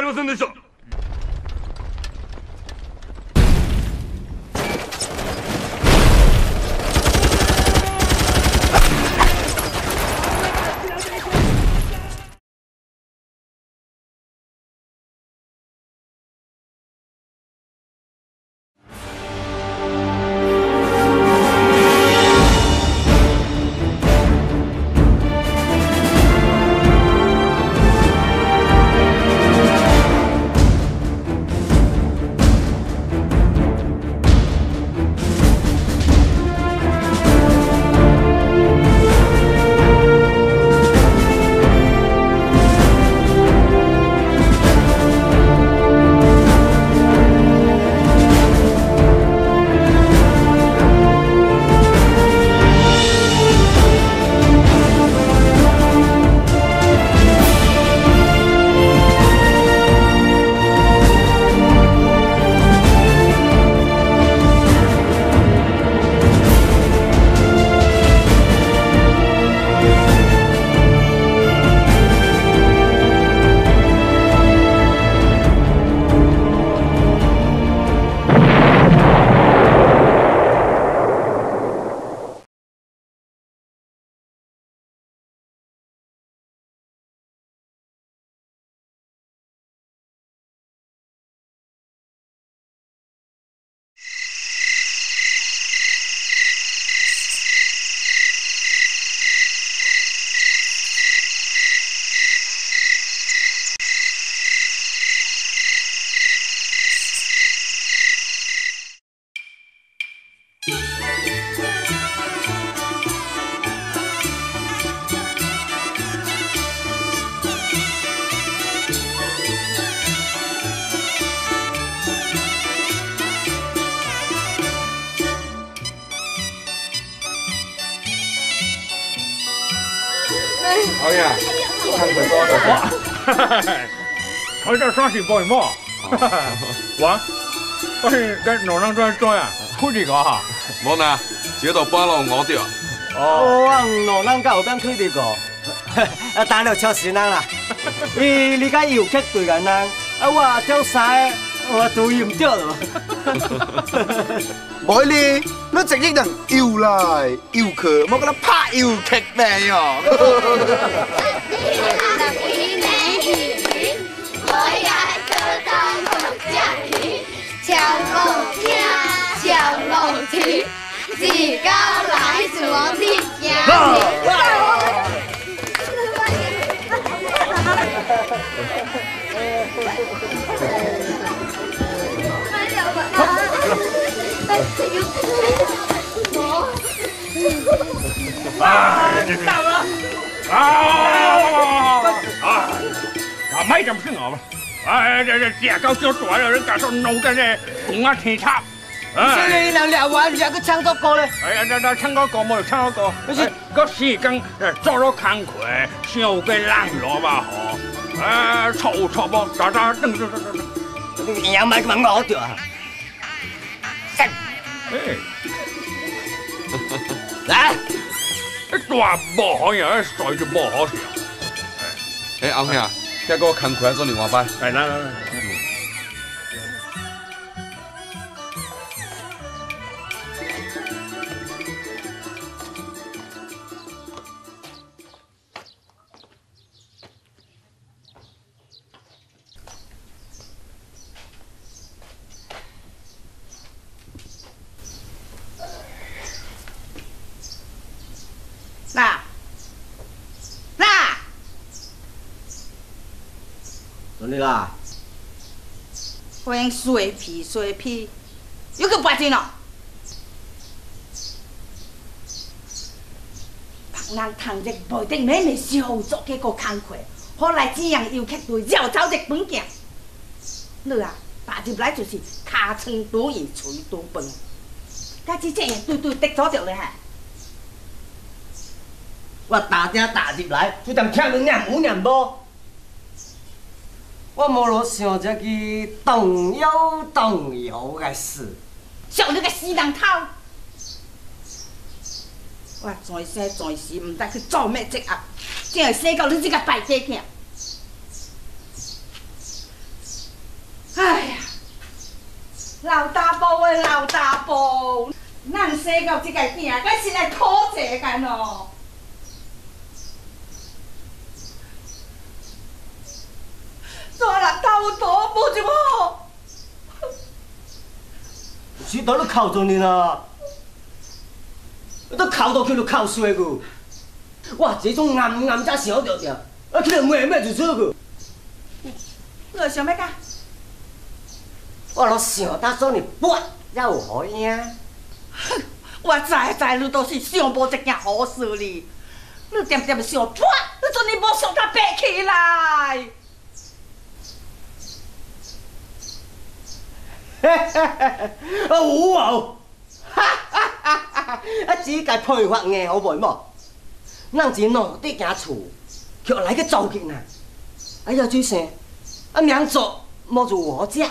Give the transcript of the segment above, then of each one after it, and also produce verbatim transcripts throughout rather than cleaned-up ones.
りませんでした。 好呀，看快多的。 我这双喜包一毛。我，我是在农场转转呀，好这个哈。 冇呢，这度搬落我掉。 哦，我农场到后边去这个，啊，打了超时人啦。伊你家游客对人人，啊我跳晒，我都唔掉了。 唔係咧，你直益人搖嚟搖去，冇嗰粒拍搖劇咩呀？ 强龙听，强龙听，自高来自我的家。 啊，这是到了！啊啊啊！买点是我吧？哎，这这这高叫大了，人家说弄个这公啊天差。 所以人俩玩两个唱作歌咧。 哎呀，这这唱个歌冇唱个歌，是个时间做了工课，想个人罗吧吼。哎，吵吵不，咋咋等等等等。 你样买个我掉啊！ 哎， 来， 大不好呀，甩就不好笑。 哎，阿兄，这个工课做另外班。 哎，来来来。 那，那， 怎的啦？ 欢迎水皮水皮，又去拔钱了。别人谈日不定每每时候做这个工课，后来这样游客队绕走日本行。你啊，打入来就是卡称多盐，嘴多笨，家姐这样对对得咗着咧哈。 我打定打入来，就当听你念有念无？我无落想这个动摇动摇的事。 笑你个死人头！我在生在世，唔知去做咩职啊，真系生到你这个败家囝。 老大伯的老大伯，咱生到这个囝，该是来讨债干咯。做人头大无就好。 是到你哭着呢啦，你哭到去就哭衰个。哇，这种暗暗才想着着，啊，去了妹妹就错个。 你想要干？ 我都想到做你拨，才有好影。 我知知你都是想无一件好事哩，你点点想拨，你做你无想他爬起来。 嘿嘿嘿，啊有啊，哈哈哈哈！啊，只个配法硬好袂么？咱只喏伫行厝，却来个走进来，哎呀，最生，啊名做莫如我家。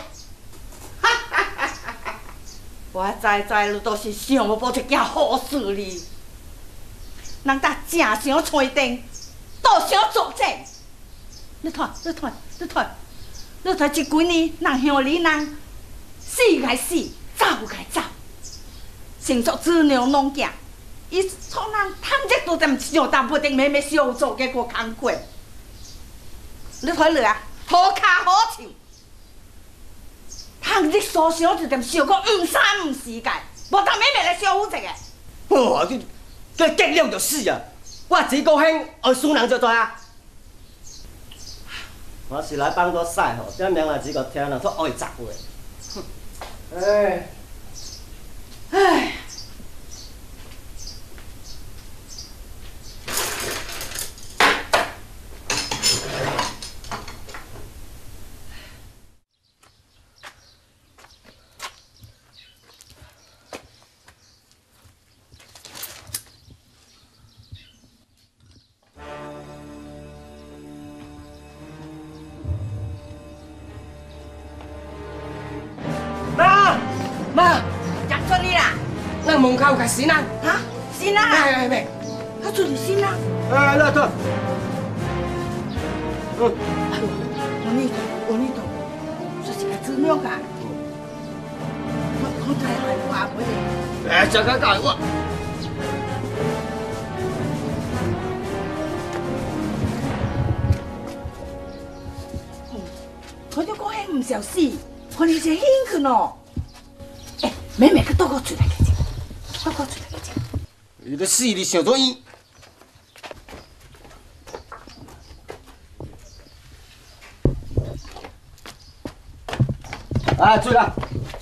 我知知你都是想无一件好事哩，人家正想吹灯，倒想作战。你看，你看，你看，你看这几年人乡里人死该死，走该走，成作子娘弄囝，伊从人趁这都点上当不定，妹妹小做嘅个工课。你看你啊，涂骹好笑。趁日所想就点想讲唔三唔四界，无当妹妹来小唬一个。 哇，佢佢激了就死啊！我这个兄爱输人就多啊！我是来帮助晒吼，这名啊只个听人说爱杂话。哎，哎。门口有个新人， 哈，新人啊！ 哎哎哎， 他就是新人。 哎，那对。嗯。 哎呦，我你我你懂，这是个子鸟噶。我我太害怕我的。 哎，这个搞我。 我就讲迄唔小死，看你是兴去喏。哎，妹妹去倒个出来看看。快快出来看看！ 你的死，你想做伊？啊，出来！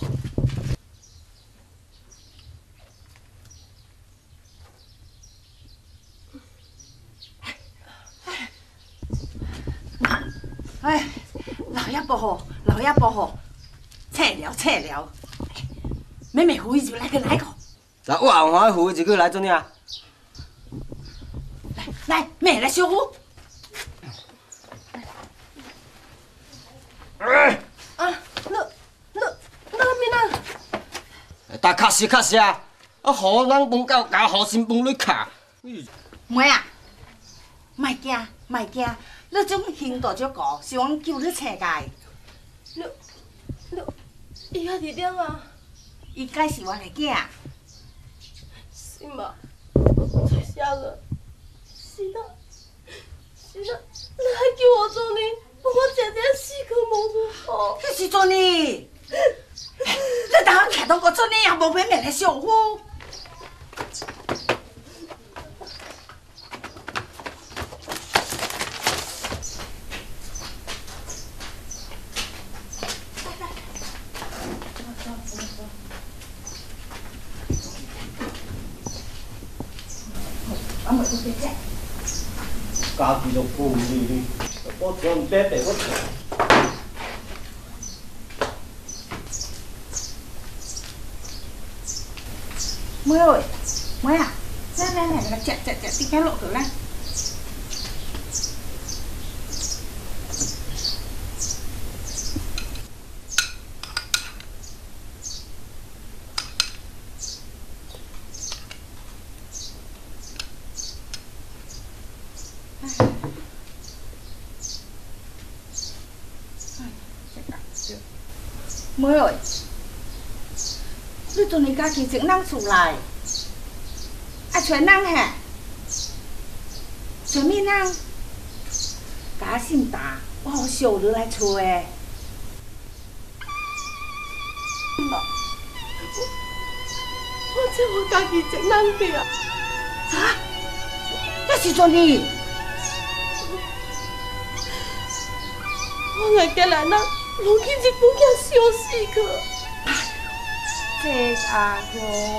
哎，老爷不好，老爷不好，菜了菜了，妹妹回去来个来个。 那我红花湖一个来做呢？ 来来，妹来小虎。 哎！ 啊，你你你咩啊？ 但确实确实啊，啊，好人饭到家，好心饭里卡。 妹啊，莫惊莫惊，你种行道就高，是阮救你车界。 你你伊遐伫点啊？ 伊该是我的囝。 是嘛？是啊，是啦，是啦，你还叫我做呢？我真正死去无路好。 迄时阵呢，你等下徛到个阵呢，也无妹妹来相呼。 家己就顾唔住你，我做唔得地我做。 妹ơi，妹啊，来来来，来食食食，啲雞落去啦。妹ơi， 你阵你家己一人厝内，啊找人嘿，找咩人？甲我姓达，我好小你来找的。 妈，我我这我家己一人去啊！ 啊？那时阵你？ 我爱家来人，落去日本囝烧死去。 这阿哥，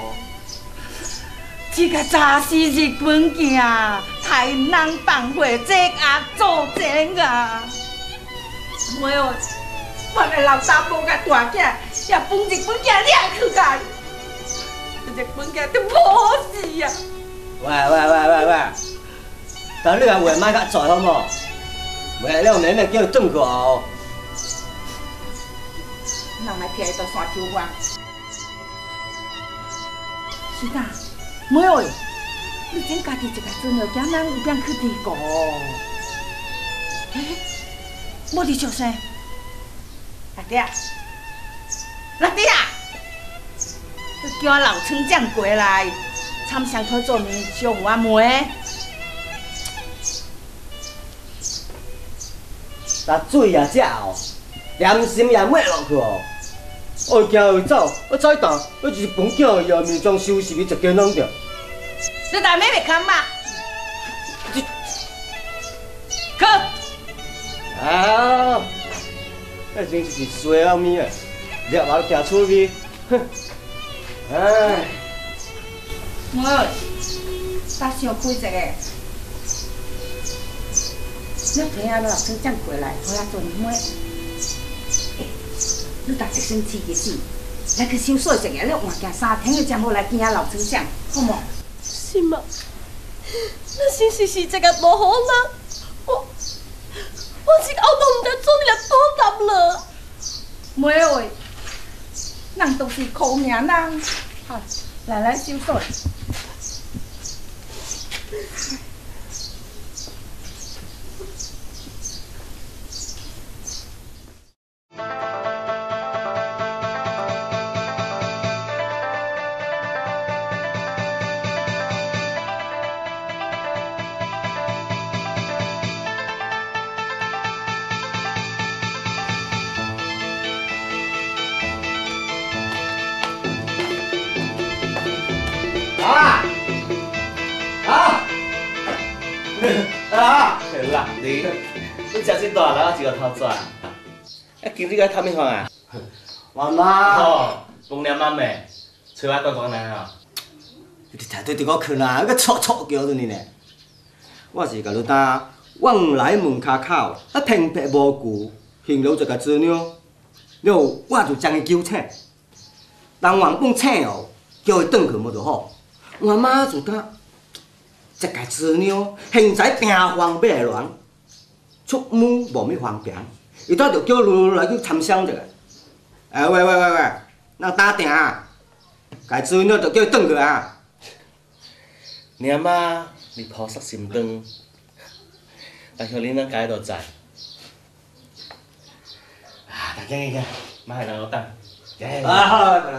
这个早是日本囝，害人放火，这阿做真啊！没有，我个老大伯甲大囝也帮日本囝掠去个，日本囝都无事啊！ 喂喂喂喂喂，但你个话莫较拽好无？为了妹妹叫伊转去哦。 人来摕到山丘湾。是啦，妹妹，你真家己一个船了，惊人有变去地沟。哎，无伫笑声。老弟啊，老弟啊，你叫我老村长过来，参详讨做面小有阿妹。 但水啊只哦，良心也抹落去哦。我惊伊走，我再打，我就是本囝也面装收拾伊一间人着。 你大妹妹看嘛？去。 啊！那真是衰啊咪啊，掠我行出去，哼！哎， 妹，咱想开一个，你陪阿老村长过来，陪阿做妹。你搭一身刺激死，来去收拾一下，你换件衫，听日才好来见阿老村长，好无？ 是吗？那真是是一个无好人，我我这个后都唔知做你来多答了。 妹喂，人都是苦命人，好，来来收拾。 啊啊啊！辣你，你真是大人一个头转。啊，今日个探咩看啊？妈妈。哦，公娘妈妹，找我乖乖来吼。你睇对对我去啦，个错错叫着你呢。我是甲你打往来门骹口，啊平白无故，寻到一个资料，了我就将伊揪醒。人原本醒哦，叫伊转去无就好。我妈就讲，一个资料现在平方买乱，出门无咩方便，伊倒着叫路来去参详一下。哎喂喂喂喂，人打定啊，个资料就叫伊转去啊。娘妈，你菩萨心肠，但像恁咱家都知。啊，大家去去，莫害人老等。啊好了。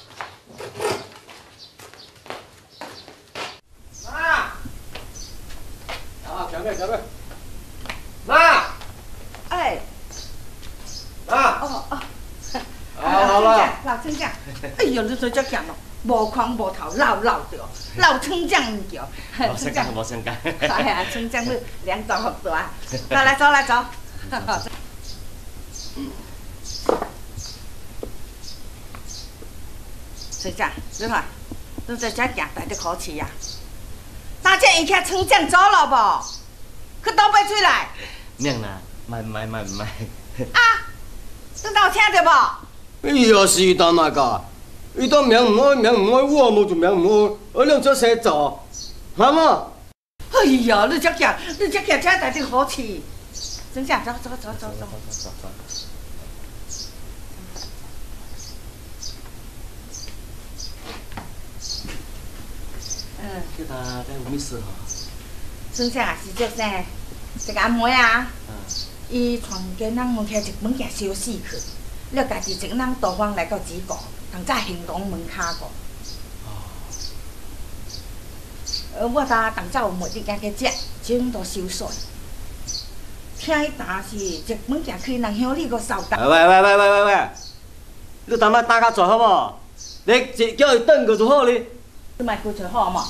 小妹，小妹，妈， 哎， 妈， 哦哦， 好了， 老村长，哎呦，你做这行咯，无框无头，老老着，老村长叫， 村长，无相干。 哎呀，村长你两招好多啊，来来走来走。村长，你看，你在这行带着口气呀？大姐，伊看村长走了无？去倒杯水来。 娘啦，卖卖卖卖。 啊，你当有听着无？ 伊又是伊当哪个？伊当名唔爱，名唔爱，我无就名唔爱，我两做生做，好无？ 哎呀，你这行，你这行，这带着好气。村长，走走走走走。走走。嗯。叫他该有咩事吼？村长也是做啥？一个阿妹啊，伊传家人门口一本件烧死去，了家己一个人逃荒来到子国， 同早行动门骹过。呃，我搭同早有问你家去食，种都收煞。听伊答是一物件开人乡里个扫荡。 喂喂喂喂喂喂，你他妈打较做好无？你直叫伊转过就好哩。 你莫开嘴好嘛？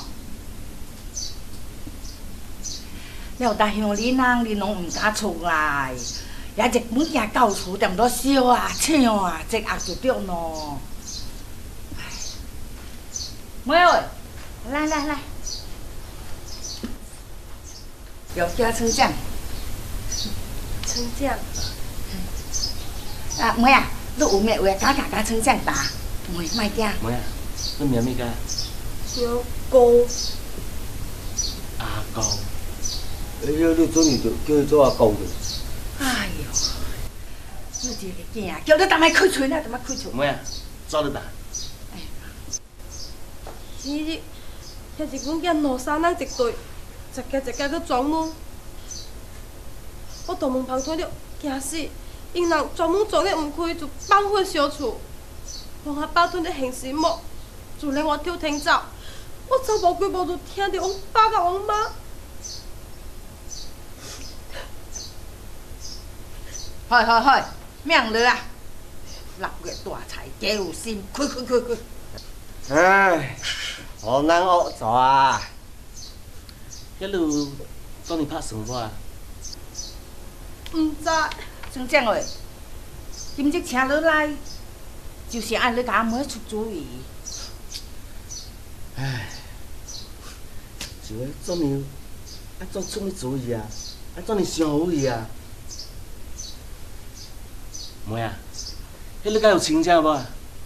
了，大乡里人你拢唔敢出来，也一物件到厝踮倒烧啊、抢啊，这压就对咯。妹儿，来来来，有家称奖。 成奖。 啊，妹啊，你有咩话假假假称奖答？妹莫惊。 妹啊，你名咩个？ 小高。 阿高。哎呀，你准你就叫伊做阿高着。 哎呦，你这个囝，叫你当摆开嘴啦，当摆开嘴。 妹啊，做你答。 迄日，遐日本囝两三人一队，一家一家去撞门。我大门旁推了，惊死！因人专门撞了唔开，就放火烧厝。往下包吞了行尸木，就令我跳天走。我走无几步就听到阮爸甲阮妈。 嗨嗨嗨，命了啊！六月大财皆有心，开开开开。 唉，好难学做啊！一路帮你拍算无啊？ 唔知。 算这样话，今日请你来，就是按你甲阿妹出主意。 唉，就要怎样？安怎出咩主意啊？安怎你想好伊啊？妹啊，迄你敢有请假无？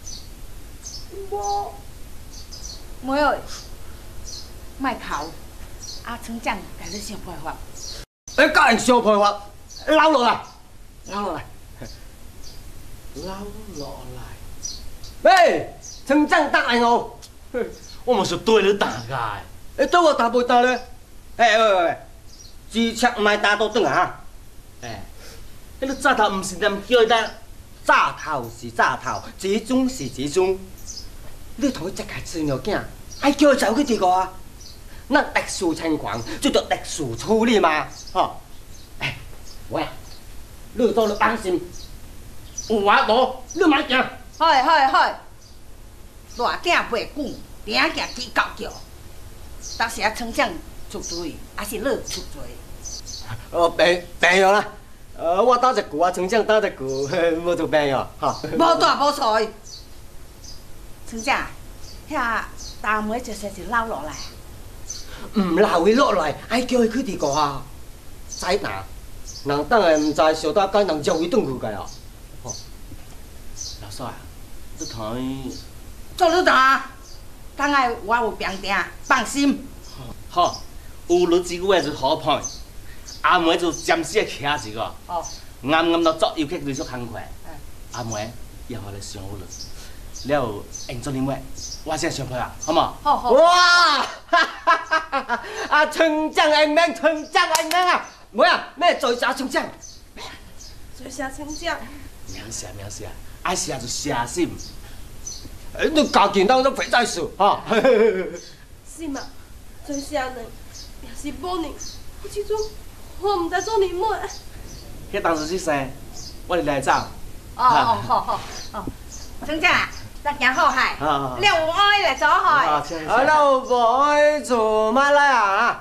无。 妹儿，莫哭，阿村长甲你想办法。 你教人想办法，捞落来，捞落来，捞落来。喂，村长答应我，我嘛是对你答个。你对我答袂答咧？哎喂喂喂，支枪唔系打到转啊！哎，迄个早头唔是念叫伊打，早头是早头，集中是集中。你同伊一家饲鸟囝，爱叫伊走去地个啊？那特殊情况就叫特殊处理嘛，吼！哎，喂，你做你放心，有我无，你莫惊。 嗨嗨嗨，大囝袂久，顶行起高叫。到时啊，村长出主意，还是你出主意？ 哦，病病药啦，呃，我打一句啊，村长打一句，无做病药，哈。 无大无错。村长，遐大妹就说是捞落来。 唔留伊落来，爱叫伊去地个啊，知哪？人等下唔知小大间人叫伊转去个哦。吼，老帅，你同伊做你打，等下我有病定，放心。 好，有你一句话就好判，阿妹就暂时徛一个， 哦， 暗暗就做游客类似工课。阿妹以后来想好了，了用做恁话，我先上课啊，好冇？ 好好。 哇！哈哈哈哈！啊，村长英明，村长英明啊！妹啊，咩做啥村长？ 做啥村长？ 名写名写，爱写就写心。哎，你家己当做肥仔事哈。 是嘛？做啥呢？也是无呢。我即阵我唔知做你妹。 迄当时是生，我哋来走。 哦哦，好好好，村长，咱行好海，了有爱来走海。 啊，那无爱做马来啊？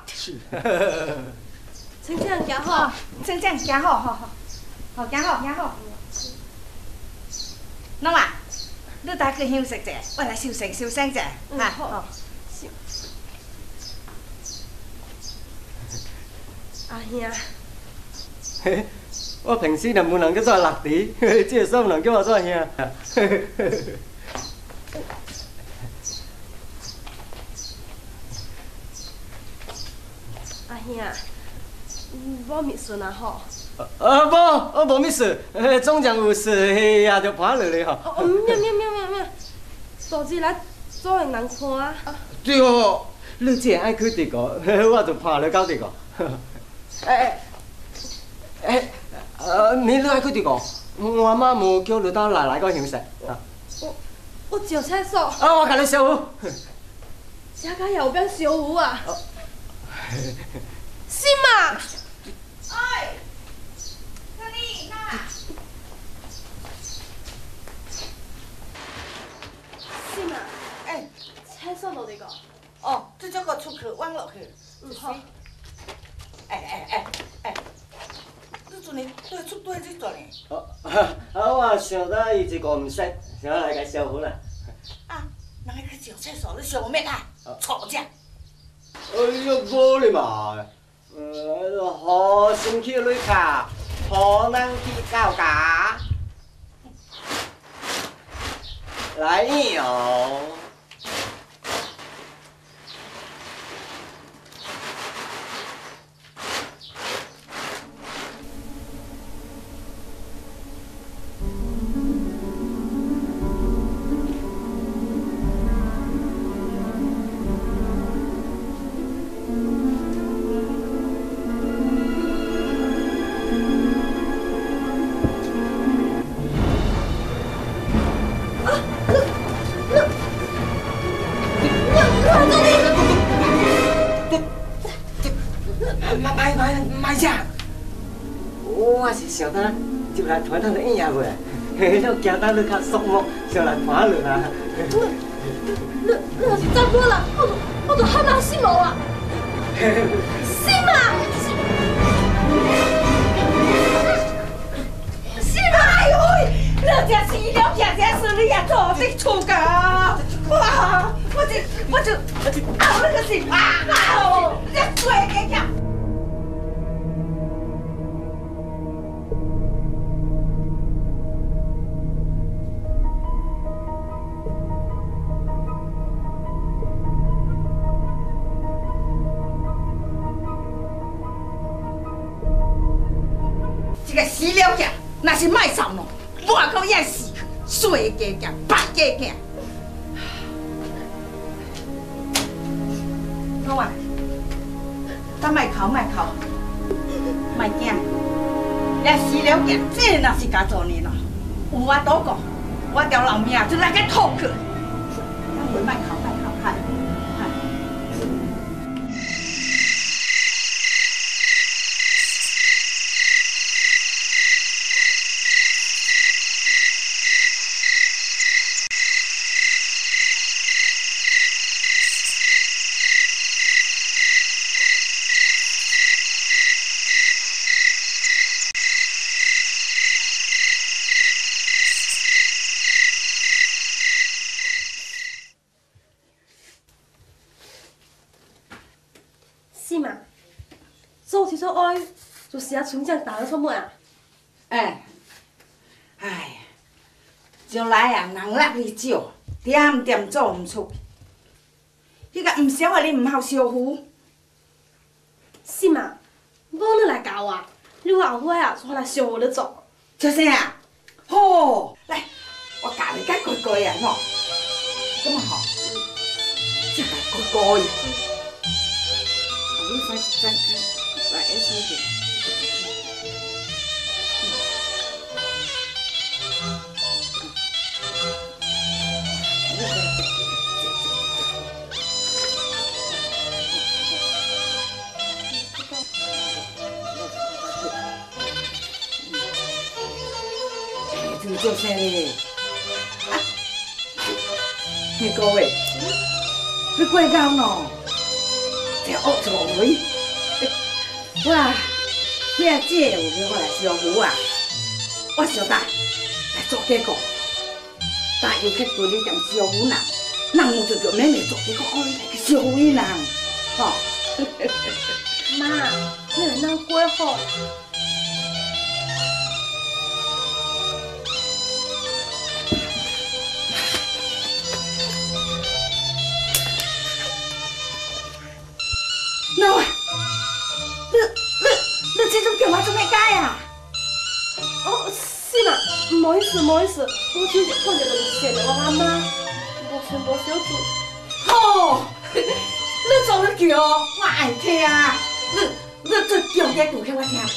村长行好， 村长行好，好好，好行好行好。喏嘛，你大去休息者，我来收声收声者，哈好。 阿兄。 我平时就冇人叫做落地，只系所有人叫我做兄。 阿兄，我秘顺啊吼。 呃，无，我无咩事，总讲有事也就爬落嚟吼。 哦，咩咩咩咩咩，大日来做人难看啊。 对哦，你既然爱去地个，我就爬落到地个。哎哎哎。呃，你你爱去地个？我妈冇叫你到奶奶嗰休息。 我我上厕所。 啊，我甲你烧壶。 这个也有变烧壶啊？是嘛？ 哎，那你那。 是嘛？ 哎， 厕所哪里个？ 哦，这叫个出去往落去。 嗯好。 哎哎哎哎，你做呢？对出对这做呢？ 哦，啊，我想到伊一个唔识，想来甲烧壶啦。 啊，人去上厕所，你上咩啊？错只。 哎呦，无哩嘛，呃，好心去里卡，好人去搞家，来哟。买买买啥？我是想当就来团团的应下袂，嘿，了行当你较肃穆，想来团落啦。 你你若是走过来，我就我就喊他姓毛啊！姓嘛？姓嘛？哎呦喂！你这是了解这事，你也做得出噶？哇！我这我这我这啊！那个是啊啊！你这水给讲。这个死了个，那是卖扫喏，我讲也死，水加加，白加加。好啊，咱卖哭卖哭，卖惊，也死了个，这那是家做呢咯。有我多个，我条老命就来个吐去。卖哭卖哭，嗨嗨。是嘛？做起做爱，就是啊，村长打了出门啊。 哎，哎，将来啊，人力你少，点点做唔出。迄个唔烧啊，你唔好烧糊。 是嘛？我你来教我，你后尾啊，我来小我你做。 出声啊！好，来，我教你解句句啊，喏。咁啊好，即系句句。你快再来一声点。你做啥嘞？啊，你各位，你怪高喏，这恶作为，哇，你啊姐有叫我来烧糊啊，我小大来做这个，但又去对你点烧糊人，人我就叫妹妹做这个，我来去烧糊伊人，吼。 妈，你来当过好。 喏，你你你这种叫我做咩解啊？ 哦，是嘛？唔好意思，唔好意思，我就是看见你写的我阿妈，无想无小做。 好，你做得叫我爱听，你你做叫嘅读给我听。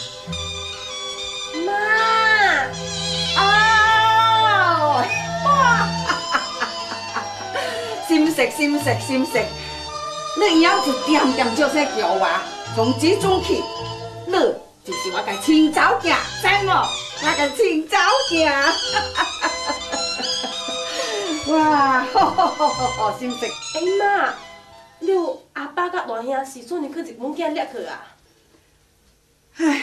妈， 哦，哇， 心实心实心实，你以后就点点叫声叫我，从这种起，你就是我嘅亲祖囝，知无？我嘅亲祖囝。哇，好好好好好，心实。 哎妈，你有阿爸甲大兄时阵，你去日本囝掠去啊？ 唉，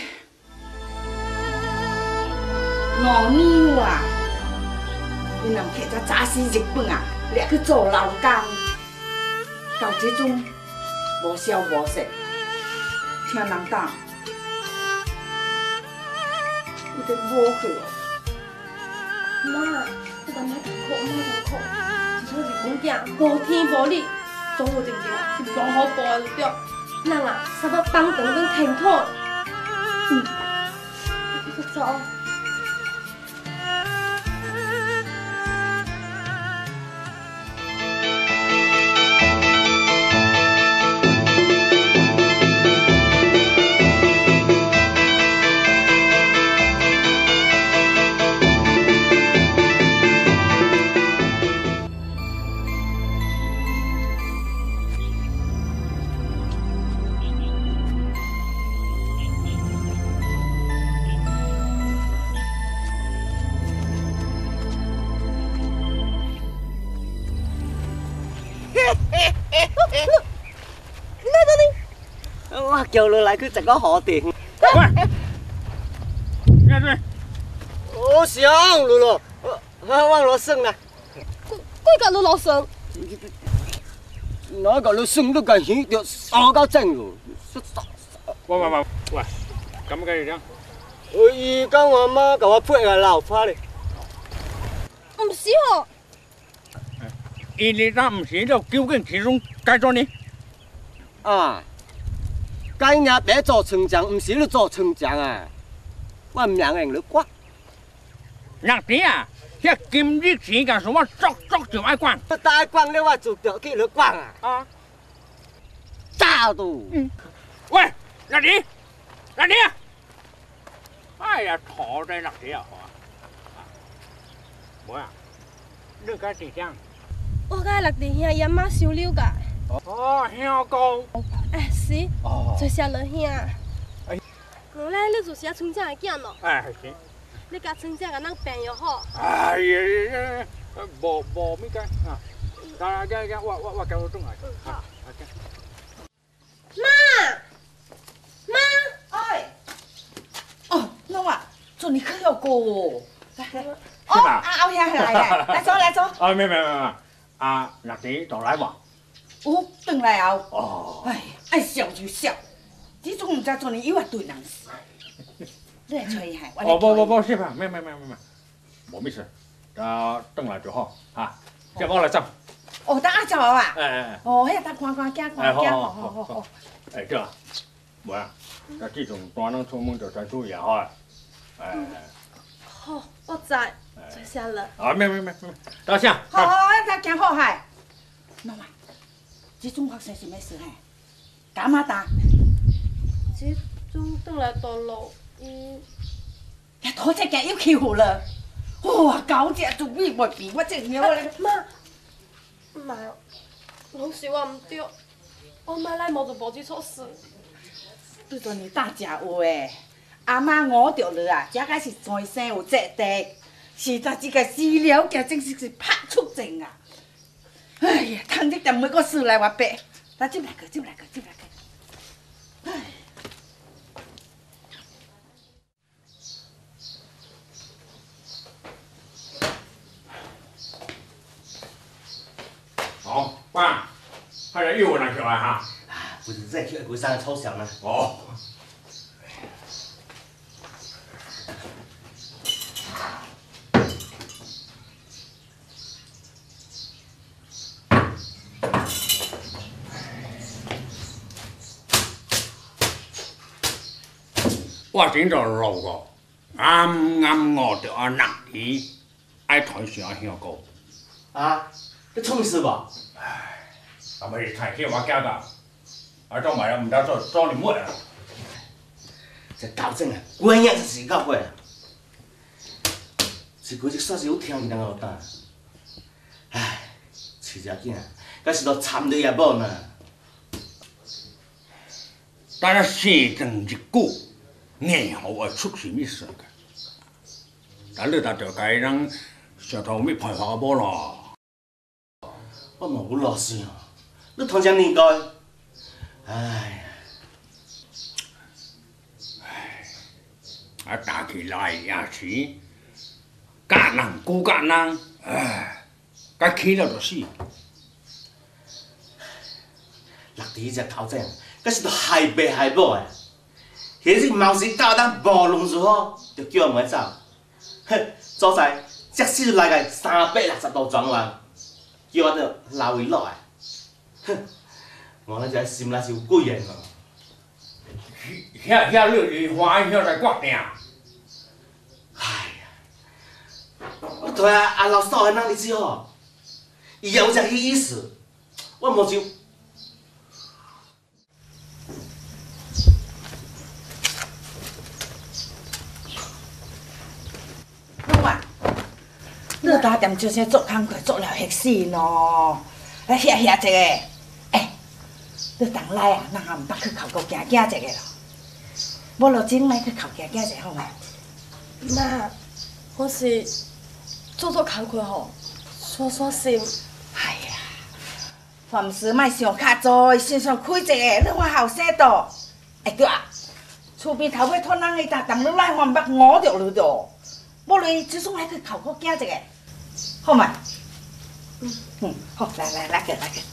五年啊，你人客才早死日本啊，掠去做劳工，到这种无消无息，听人讲，有点无去哦。 妈，你咱莫痛苦，莫痛苦，一个日本囝无天无理，总有一日是无好报的就对。人啊，啥要放长跟天土。嗯，你去走。 我叫落来去一个好店。 喂，nghe đây. 我想露露，我忘了算啦。 几个你老算？ 哪个你算都敢嫌着烧到正咯？ 喂喂喂喂，咁嘅樣。 我伊讲我妈甲我配个老花咧。 唔是哦。 伊你那唔是就究竟其中改咗呢？ 啊，今日别做村长，唔是你做村长啊！我唔让人你管。 人哋啊，迄今日時間，我足足就愛管。 不大管你，我就着去你管啊！ 啊， 炸到！ 嗯，喂，人哋，人哋啊！哎呀，坐在人哋啊，好啊。冇啊，你家點樣？ 我甲六弟兄姨媽收留噶。 哦，香港。 哎，是。 哦。 就是阿老兄。 哎。 原來你就是阿村長嘅囝咯。 哎，是。 你甲村長甲咱病又好。 哎呀，無無咩嘅啊！嚟嚟嚟，我我我叫佢中嚟。 嗯，好。 媽，媽，哎，哦，老啊，做你可要過。來來。哦，阿歐兄來嘅，來坐來坐。 哦，沒沒沒沒，啊，那啲就來吧。 哦，轉來後。 哦。 哎，愛笑就笑，這種唔知做你以為對人事。你來吹一下，我來吹。 哦，不不不，是吧？沒沒沒沒沒，冇咩事，啊，轉來就好，嚇，叫我來執。 哦，等阿走啊？ 哎哎。 哦，迄個等看看驚看驚，好好好好。 哎，這樣，冇啊，那這種大人出門就再注意下哈。哎。 好，我知，坐下了。 啊，沒沒沒沒，等下。 好好，咱行好海。媽媽，這種學生是咩事嘿？幹嘛打？ 這種轉來到路，伊。 呀，拖隻腳又欺負了。哇，狗隻做咩袂比我這鳥咧？ 媽，媽，攏是我唔對，我媽來冇做無這錯事。 對住你大家有誒。阿媽我着你啊，這個是在生有值得，是在這個資料嘅真是是拍出證啊！哎呀，趁啲就每個事來話白，來進來個，進來個，進來個。唉， 好，爸，還有又那小孩哈？ 啊，不是這去鬼山抽象啊。 哦。我今朝路過，啱啱我就阿南兒愛談上香港。 啊，你出事吧？ 唉，阿咪睇起我家噶，阿裝埋又唔得做裝你乜啊？ 這搞真啊，關鍵是搞鬼啊！是佢只算是有聽見人老大，唉， 饲只囝，敢是都惨你阿某呢？ 但是生长日久，年后会出什么事个？但你但就该人上头咪判罚无咯？ 我嘛有老想，你通常年纪，哎。 啊，打起来也是，假人顾假人，唉，甲起了就死。 落地只狗仔，敢是都害爸害母诶！迄只毛时狗当无弄就好，就叫人走。哼，所在即使来个三百六十度状元，叫我着留伊落来。哼，我那只心内是有鬼个咯。 遐遐你梨花遐来决定。 哎呀，我对阿阿老嫂那日子吼，伊有只迄意思，我无就。 老啊，你打点就先做工课做了迄死咯，来歇歇一个。哎，你当来啊，咱也毋捌去考过行行一个咯。 无落真来去考行行者好吗？ 那我是做做工课吼，散散心。 哎呀，凡事莫想较多，先想开一个，你我后生多。哎对啊，厝边头尾拖人个搭档，你来还捌饿着你着。无落只算来去考个行一个，好吗？嗯嗯，好，来来来个来个。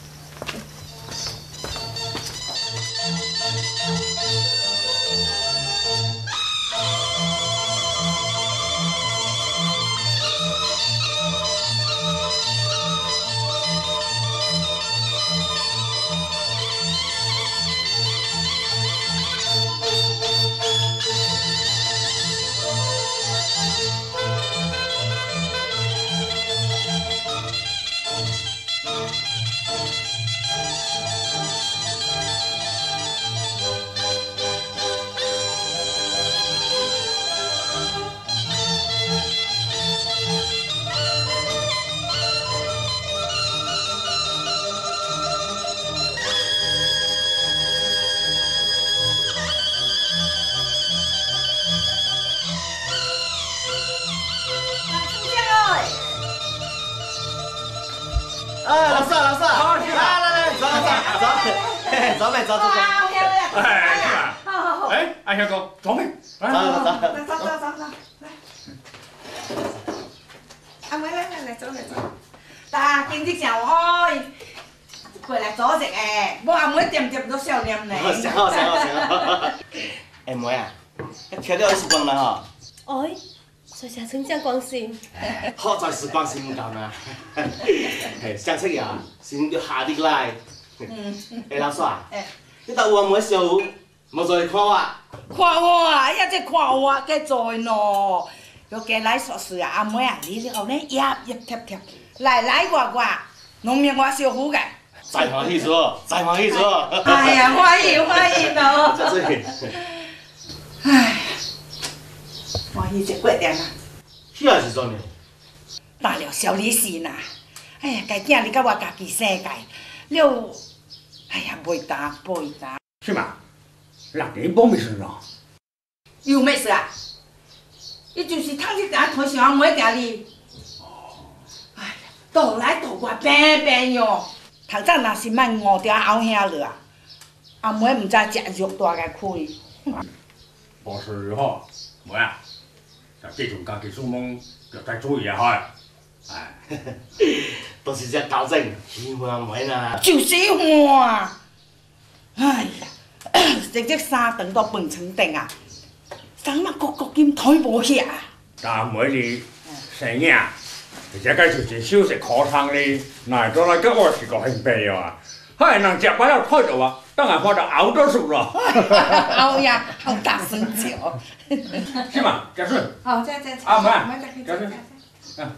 哎，老嫂，老嫂，来来来，走走走，嘿，走没走走走。 哎，是吧？ 好好好。 哎，阿兄哥，走没？ 走走走。 来走走走走，来。阿妹来来来，走来走。大今日上哎，过来坐一个，我阿妹点点都笑脸呢。 行好行好行好。哎妹啊，听到时光了吼。 哎，谢谢村长关心。 好在时光是唔够呢。嘿，相册呀，先要下日来。嗯。哎，老嫂，你到有阿妹小有，无做看我。 看我啊，遐只看我计做喏。要加来说事啊，阿妹啊，你后呢压压贴贴，来来外外，农民我小虎个。 再欢喜做，再欢喜做。 哎呀，欢喜欢喜喏。 真是。 唉，欢喜一过点啊。 遐是怎呢？ 大了小理事呐，哎呀，家囝你甲我家己生界，了，哎呀，袂当袂当。 是嘛？人哋冇咩事咯。 有咩事啊？伊就是趁日定推上阿妹定哩。哎呀，倒来倒外变变哟。头早若是莫饿着后兄了啊，阿妹毋知食肉大个开。 无事吼，妹啊，就这种家己做梦，就再注意下开。哎， 都是只狗仔喜欢阿妹呐。 就是欢。哎呀，这只三顿都饭床顶啊！三万国国金抬无起啊！ 但妹你生意啊，而且该就是小食可餐哩，哪做来个我是个兴备啊！嗨，人食饱了开着啊，当然看到熬多数了。 熬呀，好大声叫。 是嘛，家顺。 好，再再再。 阿妹，家顺。嗯。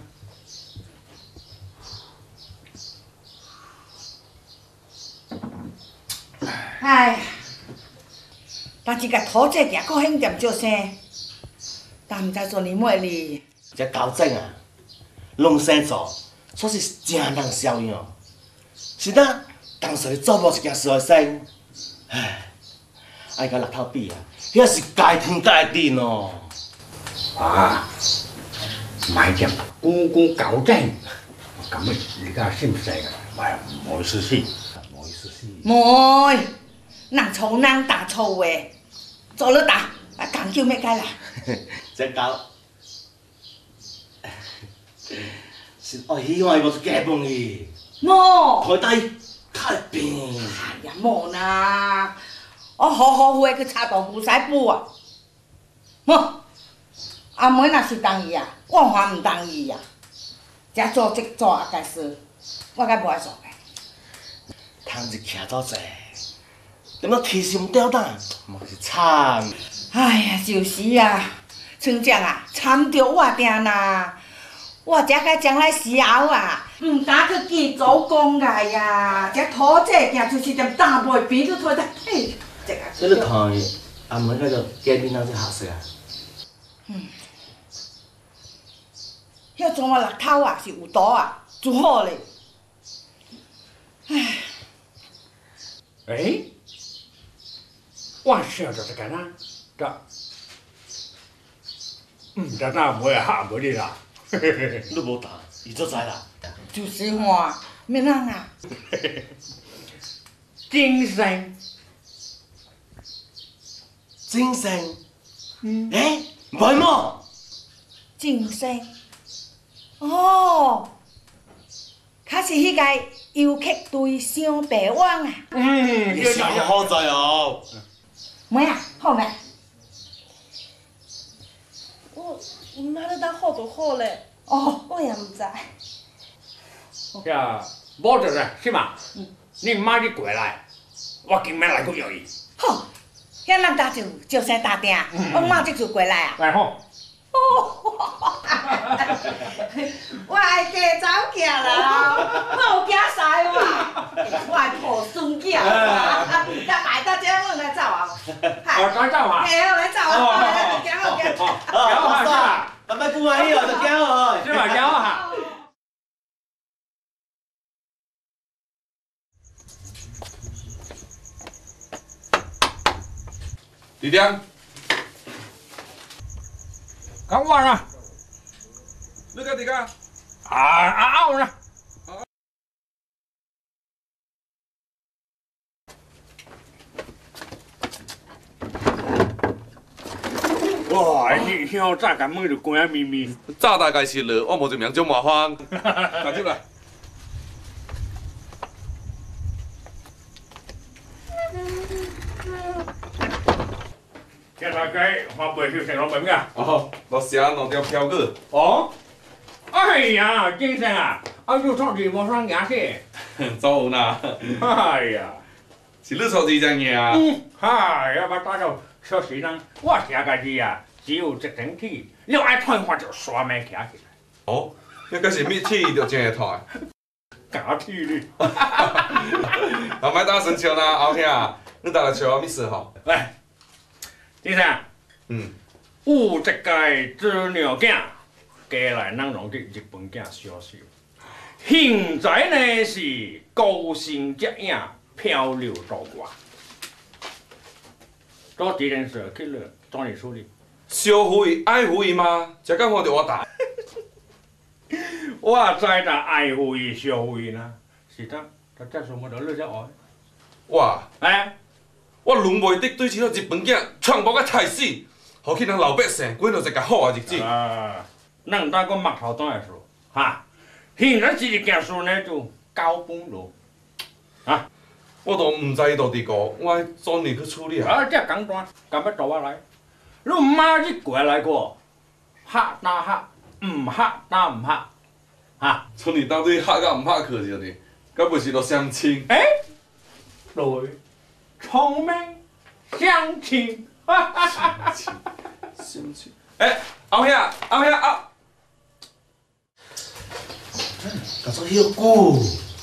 哎呀，但是个土这行够兴点叫声，但毋知做年末哩。 这狗仔啊，拢生做，说是真人逍遥。 是呐，当时做无一件事生，唉，爱甲六头比啊，遐是该天该地喏。 啊，买只古古搞正，咁咪而家識唔識啊？咪唔好意思先，唔好意思先。 妹，人嘈人打嘈嘅，做了打，啊講叫咩解啦？ 只狗是愛喜愛無基本嘅， 冇。 台底太平。 哎呀，冇啦，我好好會去查到胡使布啊！冇，阿妹若是同意啊，我還唔同意啊。這做即做啊，該是我該無愛做嘅。 通日徛到濟，點解提心吊膽，嘛是慘。 哎呀，就是啊，村長啊，慘着我定啦。我這個將來時候啊，唔敢去見祖公個呀。這土這件就是點大背比都拖得嘿，這個。 你個台阿妹嗰度見面那就合適啊。 嗯，遐裝我六頭啊是有毒啊，最好咧。唉。 哎，我想着這個啦，這，唔知哪妹下妹哩啦。 你無答，伊就知啦。 就是話，咩人啊？ 精神， 精神。嗯。誒，唔係麼？ 精神。哦，佢是迄個遊客隊上白網啊。 嗯， 你想好在哦。 妹啊，好未？ 我唔買得到好就好咧。 哦， 我也唔知。 呀，冇得啦，是嘛？你媽你過來，我今晚來個約伊。 好，遐人家就就先打定，我媽即就過來啊。 來好。 我愛加走行啦，我有驚曬哇！我係抱孫囝，得買得這我來走啊！ 我該走啊！ 係啊，來走啊！我驚我驚。 走下先。 阿妹顧埋呢個就驚我。 先嚟走下。 弟弟， 講完啦。 你個弟個？ 啊啊out啦！哇！你曉炸咁樣就關咪咪。 炸大概是了，我無就名種麻煩。快啲來。 今大概我袂曉成老闆噶。 哦，我寫兩條票據。 哦。哎呀，精神啊！啊，就從地無雙牙些。 走啦。 哎呀， 是你錯字正嘢啊。 嗯，哎呀，我打到小時人，我寫個字啊，只有直整體，你愛看我就刷咩起來。 哦，你嗰時搣鐵就正台。 假鐵哩。 阿麥打神笑啦，後兄，你打來笑我咩事吼？ 喂，精神。 嗯。 有一個資料囝。過來，咱攏去日本囝小小。現在呢是高薪接影，漂流祖國。做這件事去了，怎嚟處理？ 小惠愛惠嗎？才敢看到我打。 我知道愛惠小惠啦，是得，他這什麼都你只愛。 哇！ 哎， 我攏袂得對這個日本囝傳播個太死，互去咱老百姓過到一個好嘅日子。 啊。咱大個木頭當係數，嚇！現在這件事呢就交本路，啊！ 我都唔知道啲個，我係專業去處理啊。 啊，這簡單，咁要做我來，你媽日過來過，嚇打嚇，唔嚇打唔嚇，嚇！ 像你當對嚇甲唔嚇客氣呢，該不是都相親？ 誒，對，聰明，相親，哈哈哈哈！ 相親，誒，後兄，後兄啊！ 搞錯曉久。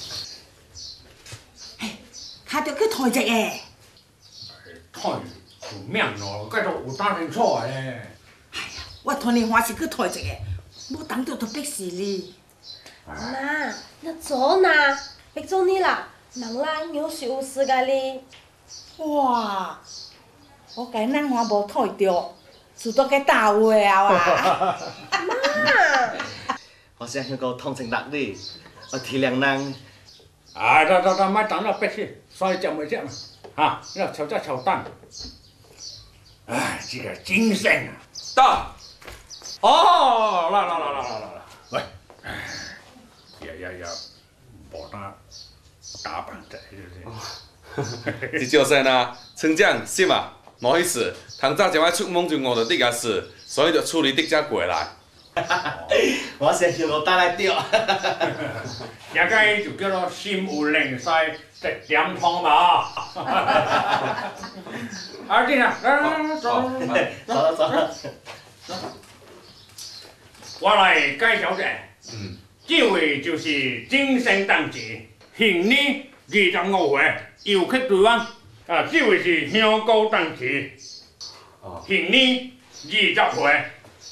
嘿，佢就去台籍誒。 台有名咯，繼續有打清楚誒。哎呀， 我同你話是去台籍誒，冇等到都逼死你。 媽，你走哪？ 别做你啦，人啦有事有事个哩。 哇！我家人还无讨着，就都给打话啊！ 妈， 我想香港同情落你，我体谅人。 啊，得得得，莫等了，别去，稍微讲没讲嘛，啊，要炒这炒蛋。哎，这个精神啊！ 到。 哦，来来来来来来，喂，也也也，无打打扮者，是不是？这就是呐，村长是嘛？冇意思，通早前我出门就误着这件事，所以就处理这只过来。 我先香港打来钓。 这个就叫做心有灵犀，直点通嘛。啊，进来，来来来，走走走走。 我来介绍者， 嗯， 这位就是精神党籍，今年二十五岁，游客台湾。啊，这位是香港党籍， 哦， 今年二十岁。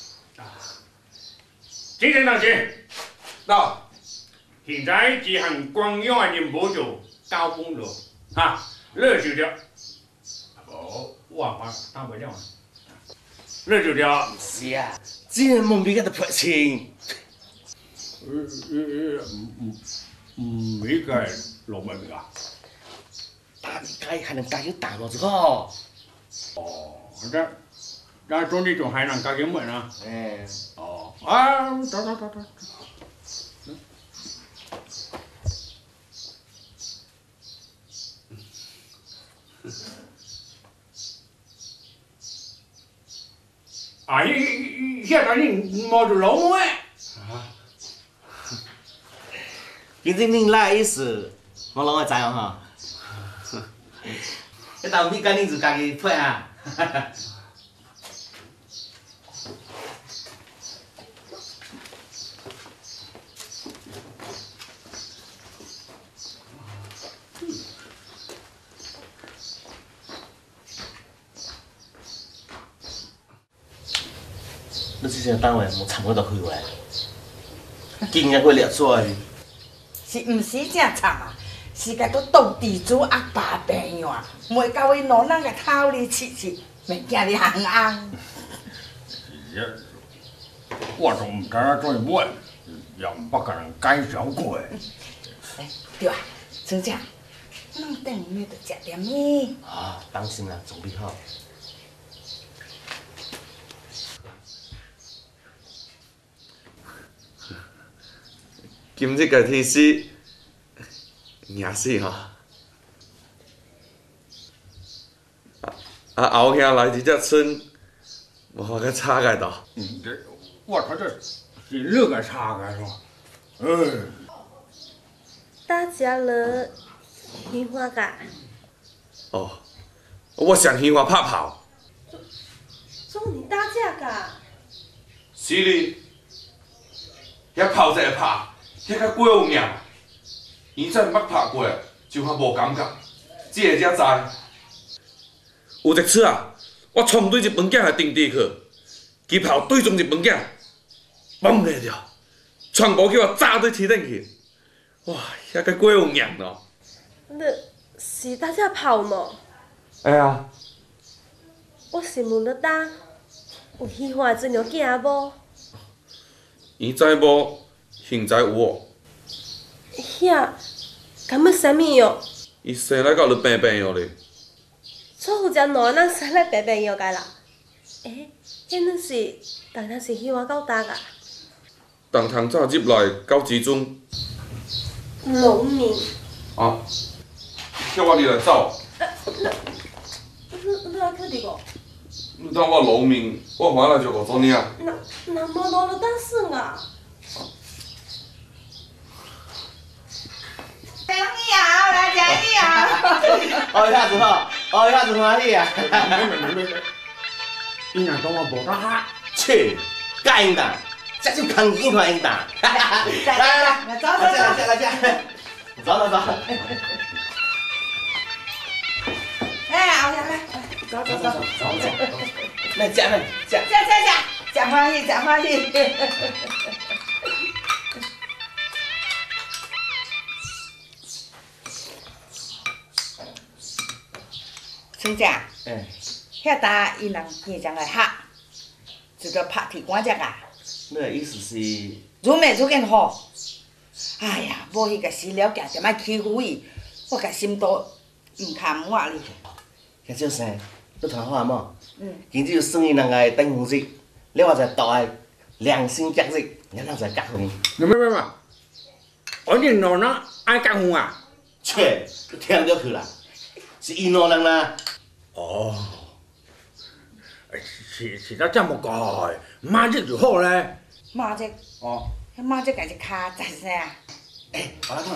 精神党籍， 到。 现在执行光阳的任务就交工了，哈，那就了。哦，我话打袂了。那就了。 是啊，只係蒙面嘅就潑錢。 呃呃，唔唔唔，呢個係老咩㗎？ 打一街還能加要打落咗。哦， 這那中呢仲係能加幾蚊啊？ 誒。 哦，啊，走走走走。啊！依依現在你摸住老妹。 啊！今日恁來意思，我攏會知哦吼。一到你間你就家己配啊。你之前單位冇參過到開會，今日佢掠出來。 是毋是正慘啊？是個都當地主阿爸病樣，袂到伊老人個頭裡切切，袂驚你行紅。 我都唔知影做乜，又唔捌甲人介紹過。 對啊，村長，咱等下就食點呢。 啊，放心啦，準備好。 今日个天气，硬死吼！啊，后兄来这只村，无法个差个到。 嗯，这我睇这是那个差个是吧？嗯。 大家了，喜欢噶？ 哦，我上喜欢拍炮。 中你打架噶？ 是哩，遐炮在拍。迄较过有命，以前捌拍过，就较无感觉，这个才知。有一次啊，我冲对一饭囝来顶地去，机炮对中一饭囝，嘣个着，全部叫我炸对天顶去。哇，遐较过有命咯。 你是打架炮么？ 哎呀， 我是问你打，有喜欢的阵着囝无？ 伊知无？现在有哦。 遐，敢要啥物药？ 伊生来到就病病药咧。 错有只两人生来病病药个啦。诶，迄恁是，当然是喜欢到打个。 当通早入来到时阵。 农民。 啊，叫我你来走。 你你来去伫个？ 你当我农民，我回来就五十年。 那那无路就打算啊。 等你啊，来接你啊！ 哦，遐子好，哦，遐子欢喜啊！ 没没没没，伊若讲我无得哈， 切，甲应当，这就空钱看应当。 来来来，走走走， 来来来，走走走。 哎，后生来，走走走走走， 来食咩？食。 食食食，食欢喜食欢喜。 村长， 哎， 遐搭伊人现将来吓，就着拍铁管只啊， 你的意思是？ 如美如更好。哎呀，无迄个死了，行就莫欺负伊，我甲心都唔堪我哩。 遐少生，你听好无？ 嗯。 今朝算伊人个订婚日，另外一个大个良心节日，咱人在结婚。 没没没，我哋哪能爱结婚啊？ 切，你听着去啦，是伊两人啦。 哦，是是得这么改，妈这就好咧。 妈这， 哦， 迄妈这家只骹在啥？ 哎，我来看。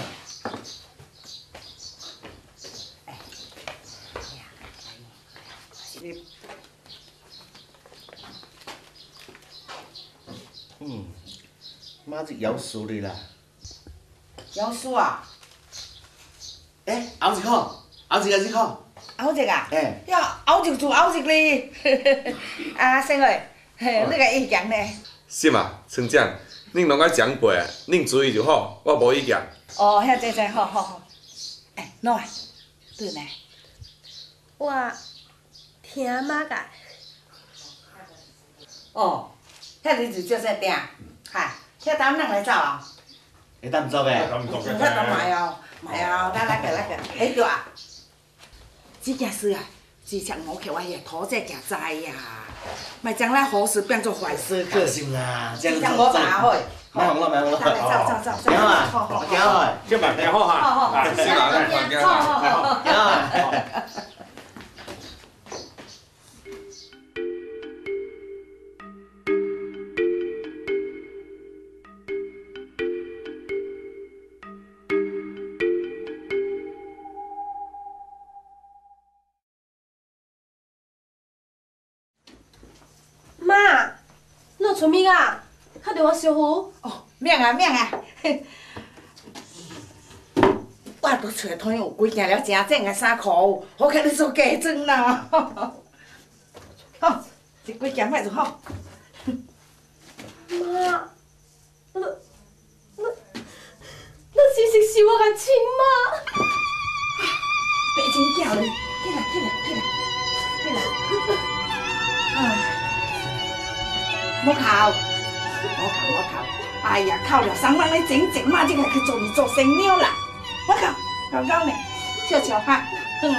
嗯，妈这要输你啦。 有数啊？ 哎，熬一口，熬一个一口。 熬一个？ 哎。 呀，熬一就熬一哩。啊，生儿，你个意见呢？ 是嘛，村长，恁拢爱长辈，恁注意就好，我无意见。 哦，遐济济，好好好。哎，喏啊，对呢。 我听妈个。 哦，遐日子就是定，嗨，遐当人来走啊？ 会当走呗？ 咁做遐当买哦，买哦，来来个来个，哎对啊，这件事啊，之前我给我遐土姐行知呀，莫将来好事变做坏事去。 放心啦，这这样样我办好。 买红了，买红了。 走走走走， 行啊， 好好行啊， 这嘛挺好哈。 好好好， 是嘛，咱团结啦。 好好好。 行啊。 妈，你出面啊？较着我烧糊。 哦，免啊免啊，我都找通有几件了真正的衫裤，好给你做嫁妆啦。好，这几件买就好。 妈，你你你是是是我个亲妈？ 白真叫你，起来起来起来起来。啊，莫哭，莫哭莫哭。哎呀，哭了三万你整整嘛，这个去做你做生鸟啦。莫哭，刚刚呢，笑笑哈，嗯，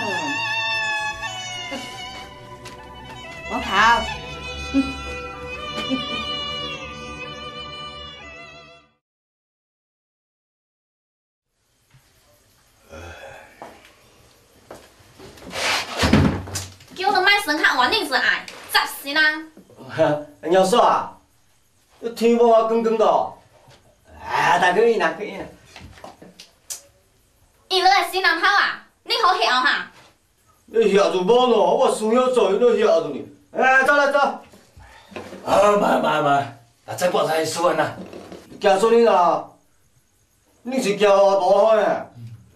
莫哭，嗯。 叫你莫生较晚，你是爱杂死人。 鸟叔啊，你天无我光光的。哎，大可以啦，可以啦。 伊落个死人头啊，你好晓哈？ 你晓就无咯，我需要做，你晓着呢。哎，走来走。啊，慢慢慢，啊，再过来说呐。行出你啦，你是叫我无好呢。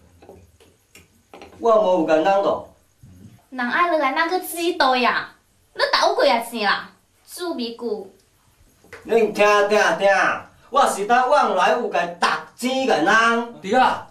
我无有简单的。 人爱落来那个知道呀？你斗几啊钱啦？注意句。 恁听听听，我是当往来有个值钱个人。对啊。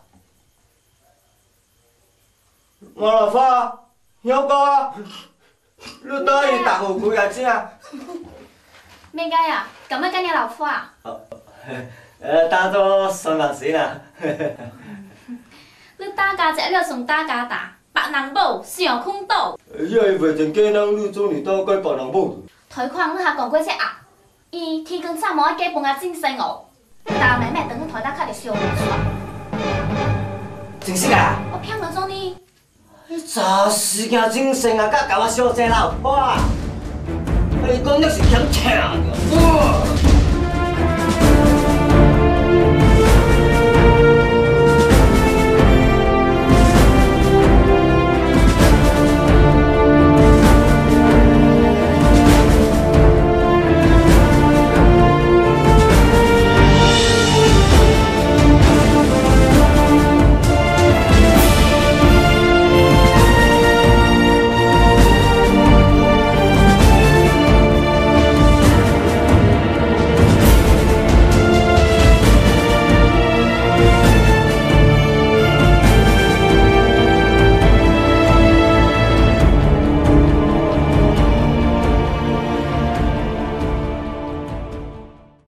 我老花，晓哥，你答应答有几啊钱？ 咩解啊？咁要跟你老婆啊？ 呃，当做算万钱啦。 你打家者了算打家大，别人某想空倒。 因为袂定假人，你做你倒该别人某。 推看你还讲过这啊？伊天光早无爱加饭啊，真生哦。大妹妹等你台搭较着烧无爽。 真是啊？ 我骗了做你。 你查时间真生啊，甲甲我小姐老婆啊！你讲你是嫌疼着。